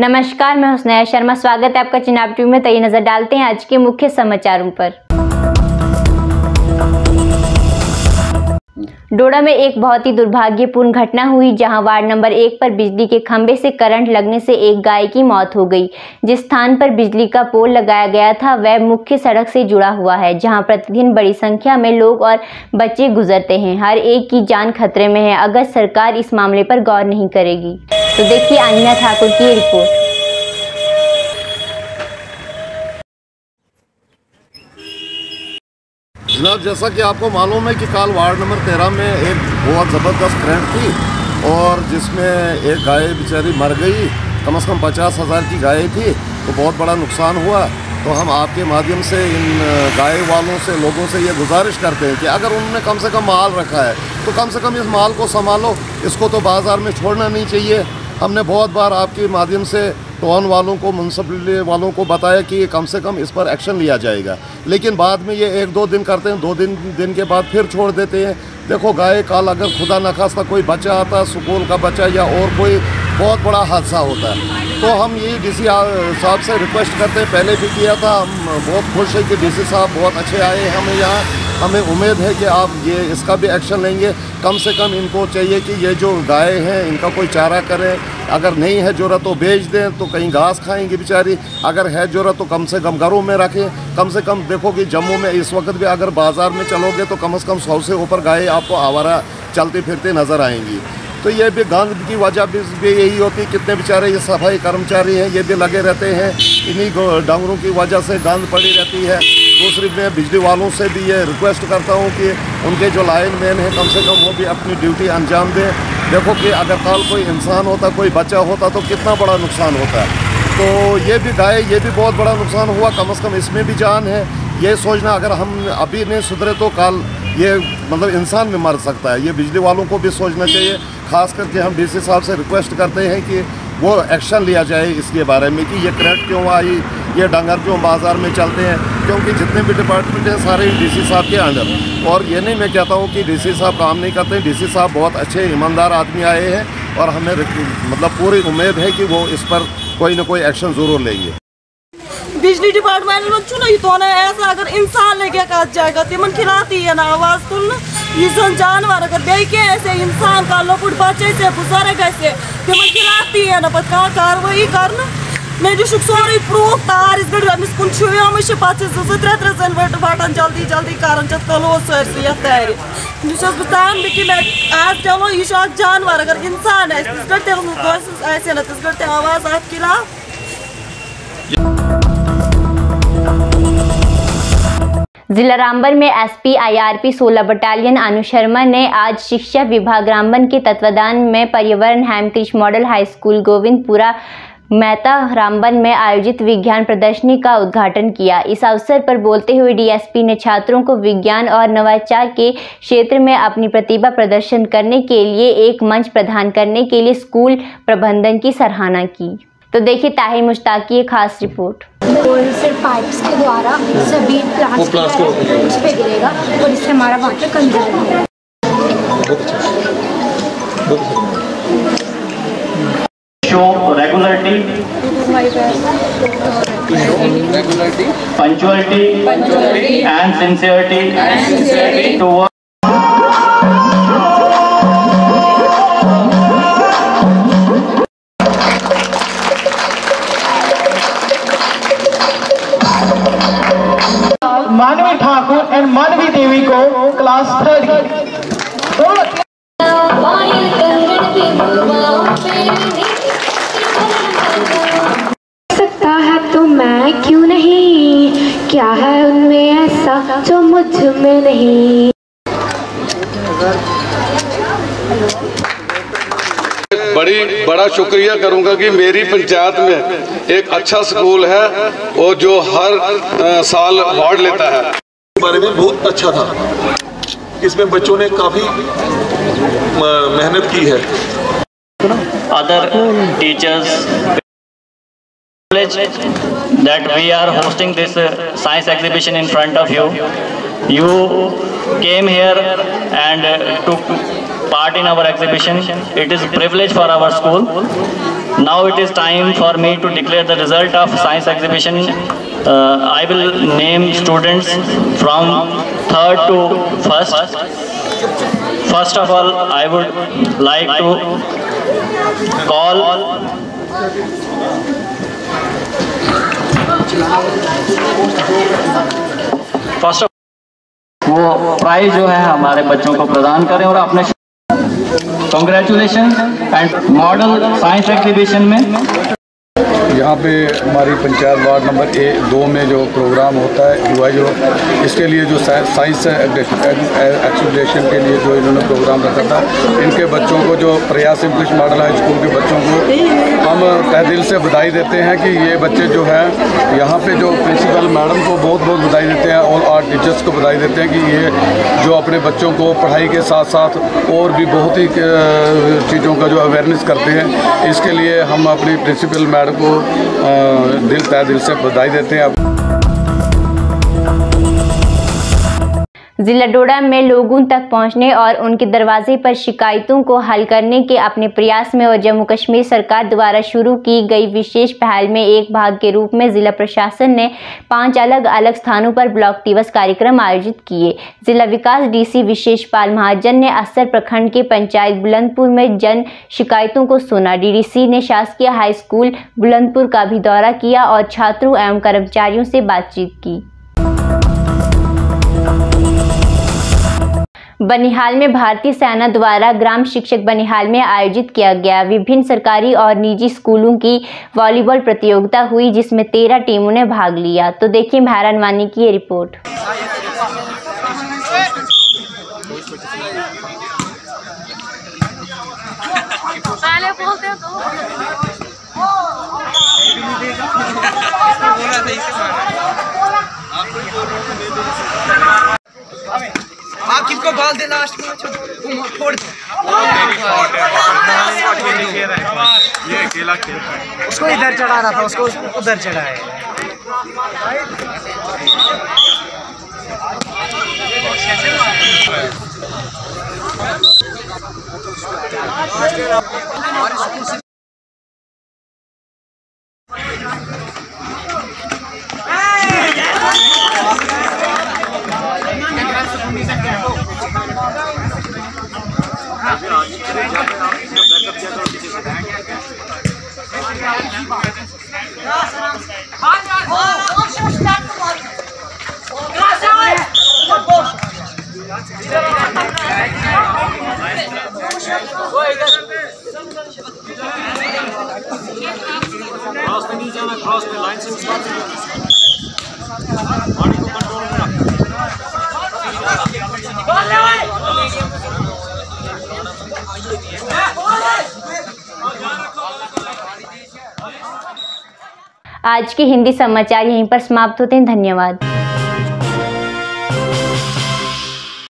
नमस्कार, मैं हुस्नैया शर्मा। स्वागत है आपका चिनाब टीवी में। तो ये नजर डालते हैं आज के मुख्य समाचारों पर। डोडा में एक बहुत ही दुर्भाग्यपूर्ण घटना हुई, जहां वार्ड नंबर 1 पर बिजली के खंभे से करंट लगने से एक गाय की मौत हो गई। जिस स्थान पर बिजली का पोल लगाया गया था वह मुख्य सड़क से जुड़ा हुआ है, जहां प्रतिदिन बड़ी संख्या में लोग और बच्चे गुजरते हैं। हर एक की जान खतरे में है अगर सरकार इस मामले पर गौर नहीं करेगी। तो देखिए आनिया ठाकुर की रिपोर्ट। जनाब, जैसा कि आपको मालूम है कि कल वार्ड नंबर 13 में एक बहुत ज़बरदस्त करंट थी और जिसमें एक गाय बेचारी मर गई। कम से कम 50,000 की गाय थी, तो बहुत बड़ा नुकसान हुआ। तो हम आपके माध्यम से इन गाय वालों से, लोगों से ये गुजारिश करते हैं कि अगर उन्होंने कम से कम माल रखा है तो कम से कम इस माल को संभालो, इसको तो बाज़ार में छोड़ना नहीं चाहिए। हमने बहुत बार आपके माध्यम से टाउन वालों को, म्यूनसिपलिटी वालों को बताया कि कम से कम इस पर एक्शन लिया जाएगा, लेकिन बाद में ये 1-2 दिन करते हैं, 2 दिन के बाद फिर छोड़ देते हैं। देखो, गाय काल अगर खुदा न खास्ता कोई बच्चा आता है, स्कूल का बच्चा या और कोई बहुत बड़ा हादसा होता है, तो हम यही डीसी साहब से रिक्वेस्ट करते हैं। पहले भी किया था, हम बहुत खुश हैं कि डीसी साहब बहुत अच्छे आए हमें यहाँ। हमें उम्मीद है कि आप ये इसका भी एक्शन लेंगे। कम से कम इनको चाहिए कि ये जो गाय हैं इनका कोई चारा करें। अगर नहीं है ज़रूरत तो बेच दें, तो कहीं घास खाएंगी बेचारी। अगर है ज़रूरत तो कम से कम घरों में रखें। कम से कम देखो कि जम्मू में इस वक्त भी अगर बाज़ार में चलोगे तो कम से कम 100 से ऊपर गाय आपको आवारा चलती फिरती नज़र आएंगी। तो ये भी गंद की वजह भी यही होती। कितने बेचारे ये सफाई कर्मचारी हैं, ये भी लगे रहते हैं, इन्हीं डांगरों की वजह से गंद पड़ी रहती है। दूसरी मैं बिजली वालों से भी ये रिक्वेस्ट करता हूँ कि उनके जो लाइन मैन हैं कम से कम वो भी अपनी ड्यूटी अंजाम दें। देखो कि अगर कल कोई इंसान होता, कोई बच्चा होता तो कितना बड़ा नुकसान होता है। तो ये भी गाय, ये भी बहुत बड़ा नुकसान हुआ। कम से कम इसमें भी जान है। ये सोचना अगर हम अभी नहीं सुधरे तो कल ये मतलब इंसान भी मर सकता है। ये बिजली वालों को भी सोचना चाहिए। ख़ास करके हम डीसी साहब से रिक्वेस्ट करते हैं कि वो एक्शन लिया जाए इसके बारे में कि ये करंट क्यों आई, ये डंगर क्यों बाज़ार में चलते हैं, क्योंकि जितने भी डिपार्टमेंट हैं सारे डीसी साहब के अंडर। और ये नहीं मैं कहता हूँ कि डीसी साहब काम नहीं करते। डीसी साहब बहुत अच्छे ईमानदार आदमी आए हैं और हमें मतलब पूरी उम्मीद है कि वो इस पर कोई ना कोई एक्शन ज़रूर लेंगे। बिजली डिपार्टमेंट में चुनाई तो ना ऐसा अगर इंसान लेके का जाएगा तिमन खिलाती है ना आवाज तुल ये जानवर अगर देखे ऐसे इंसान का लोपुट बच्चे से बुजुर्ग ऐसे तिमन खिलाती है ना पता कार्रवाई करना मैं जो सोरी प्रूफ तार इस गड़ अमिस कुन छुया मुझे 5-3 जन बटन जल्दी जल्दी कारण चत कलो सर से तैयारी निशा बतान कि मैं आज चलो ये शौक जानवर अगर इंसान है इस गड़ते हम ऐसे ना इस गड़ते आवाज आप खिलाफ। जिला रामबन में SP IRP 16 battalion Anu Sharma ने आज शिक्षा विभाग रामबन के तत्वाधान में पर्यावरण Hemkrishna model high school Govindpura Mehta Ramban में आयोजित विज्ञान प्रदर्शनी का उद्घाटन किया। इस अवसर पर बोलते हुए डीएसपी ने छात्रों को विज्ञान और नवाचार के क्षेत्र में अपनी प्रतिभा प्रदर्शन करने के लिए एक मंच प्रदान करने के लिए स्कूल प्रबंधन की सराहना की। तो देखिए ताहिर मुश्ताक की एक खास रिपोर्ट। और सिर्फ पाइप्स के द्वारा सभी प्लांट्स उस पे गिरेगा और इससे हमारा वाटर कंजर्व होगा। Show regularity, punctuality, and sincerity towards मानवी ठाकुर एंड मानवी देवी को क्लास 3 सकता है तो मैं क्यों नहीं, क्या है उनमें ऐसा जो मुझ में नहीं। बड़ा शुक्रिया करूंगा कि मेरी पंचायत में एक अच्छा स्कूल है और जो हर साल अवार्ड लेता है। इस बारे में बहुत अच्छा था, इसमें बच्चों ने काफी मेहनत की है। other teachers that we are hosting this science exhibition in front of you. You came here and took part in our exhibition. It is a privilege for our school. Now it is time for me to declare the result of science exhibition. I will name students from 3rd to 1st. First of all, I would like to call first वो prize जो है हमारे बच्चों को प्रदान करें और अपने congratulation and model science exhibition में यहाँ पे हमारी पंचायत वार्ड नंबर 2 में जो प्रोग्राम होता है हुआ जो इसके लिए जो साइंस एक्सहिबिशन के लिए जो इन्होंने प्रोग्राम रखा था, इनके बच्चों को जो प्रयास इंग्लिश मॉडल हाई स्कूल के बच्चों को हम तहे दिल से बधाई देते हैं कि ये बच्चे जो है यहाँ पे जो प्रिंसिपल मैडम को बहुत बहुत बधाई देते हैं और आर्ट टीचर्स को बधाई देते हैं कि ये जो अपने बच्चों को पढ़ाई के साथ साथ और भी बहुत ही चीज़ों का जो अवेयरनेस करते हैं। इसके लिए हम अपनी प्रिंसिपल मैडम को तहे दिल से बधाई देते हैं। जिला डोडा में लोगों तक पहुंचने और उनके दरवाजे पर शिकायतों को हल करने के अपने प्रयास में और जम्मू कश्मीर सरकार द्वारा शुरू की गई विशेष पहल में एक भाग के रूप में जिला प्रशासन ने 5 अलग अलग स्थानों पर ब्लॉक दिवस कार्यक्रम आयोजित किए। जिला विकास डीसी विशेष पाल महाजन ने अस्सर प्रखंड के पंचायत बुलंदपुर में जन शिकायतों को सुना। डीडीसी ने शासकीय हाई स्कूल बुलंदपुर का भी दौरा किया और छात्रों एवं कर्मचारियों से बातचीत की। बनिहाल में भारतीय सेना द्वारा ग्राम शिक्षक बनिहाल में आयोजित किया गया विभिन्न सरकारी और निजी स्कूलों की वॉलीबॉल प्रतियोगिता हुई, जिसमें 13 टीमों ने भाग लिया। तो देखिए मेहरान वानी की ये रिपोर्ट। आप किसको बाल दे लास्ट में छोड़ दो। ये अकेला खेल उसको इधर चढ़ा रहा था, उसको उधर चढ़ाया। क्रॉस पे नहीं जाना, क्रॉस पे लाइन से बॉडी को कंट्रोल में रख। आज के हिंदी समाचार यहीं पर समाप्त होते हैं। धन्यवाद।